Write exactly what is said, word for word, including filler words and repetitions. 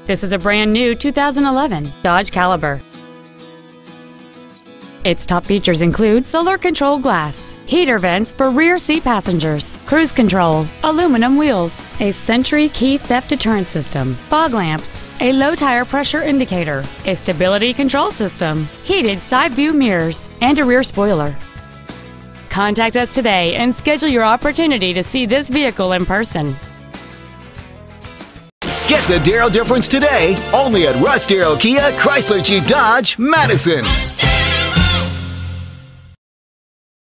This is a brand new two thousand eleven Dodge Caliber. Its top features include solar control glass, heater vents for rear seat passengers, cruise control, aluminum wheels, a Sentry key theft deterrent system, fog lamps, a low tire pressure indicator, a stability control system, heated side view mirrors, and a rear spoiler. Contact us today and schedule your opportunity to see this vehicle in person. Get the Darrow difference today, only at Russ Darrow Kia Chrysler Jeep Dodge, Madison.